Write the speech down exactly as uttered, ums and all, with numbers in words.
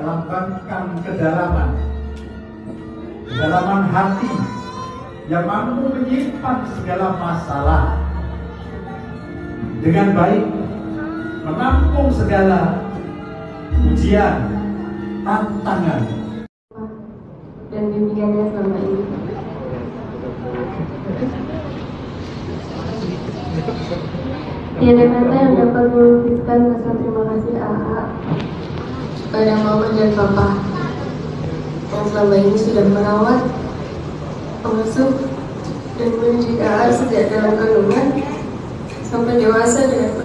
melambangkan kedalaman, kedalaman hati yang mampu menyimpan segala masalah dengan baik, menampung segala ujian, tantangan, dan bimbingannya selama ini. Tiada kata yang dapat melukiskan rasa terima kasih A A kepada Mama dan Papa yang selama ini sudah merawat, mengasuh, dan mendidik A A sejak dalam kandungan sampai dewasa dengan